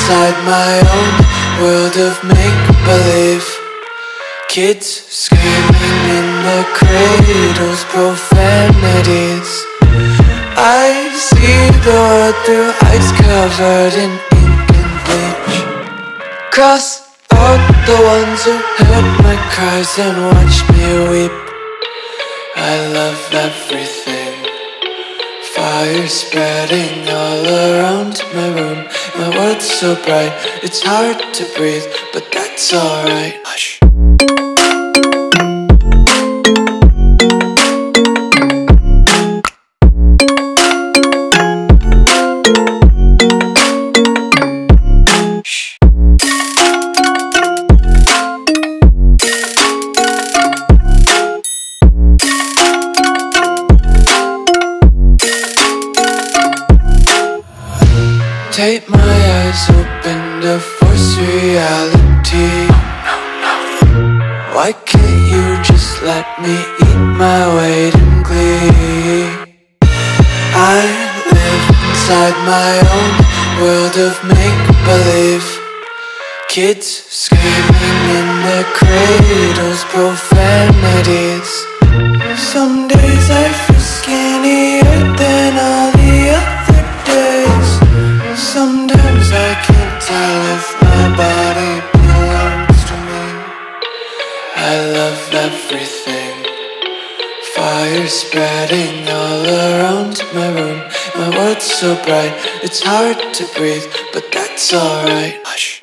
inside my own world of make-believe. Kids screaming in their cradles, profanities. I see the world through eyes covered in ink and bleach. Cross out the ones who heard my cries and watched me weep. I love everything. Fire spreading all around my room. My world's so bright, it's hard to breathe, but that's alright. Hush. Take my eyes open to force reality. Why can't you just let me eat my weight in glee? I live inside my own world of make-believe. Kids screaming in their cradles, profanities. Some days I feel skinnier than all the other days. Sometimes I can't tell if my body belongs to me. I love everything. Fire spreading all around my room. My world's so bright, it's hard to breathe, but that's alright. Hush.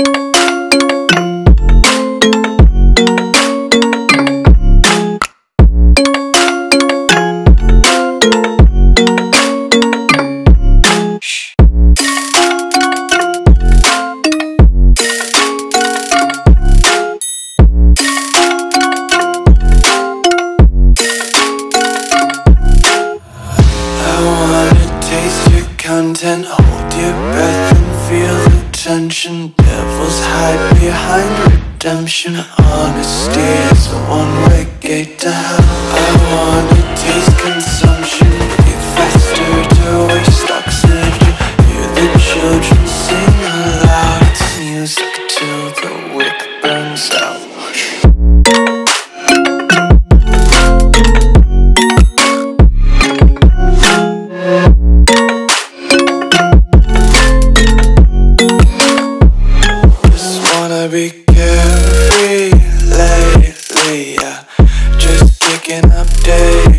Content, hold your breath and feel the tension. Devils hide behind redemption. Honesty is a one-way gate to hell. I wanna taste consumption, breathe faster to waste oxygen. Hear the children sing aloud. It's music till the wick burns out. Be carefree lately, yeah. Just picking up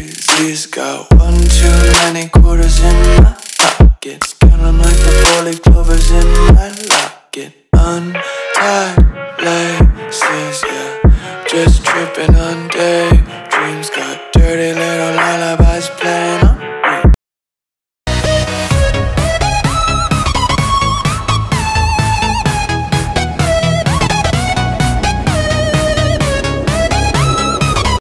daisies. Got 1 too many quarters in my pockets. Counting like a 40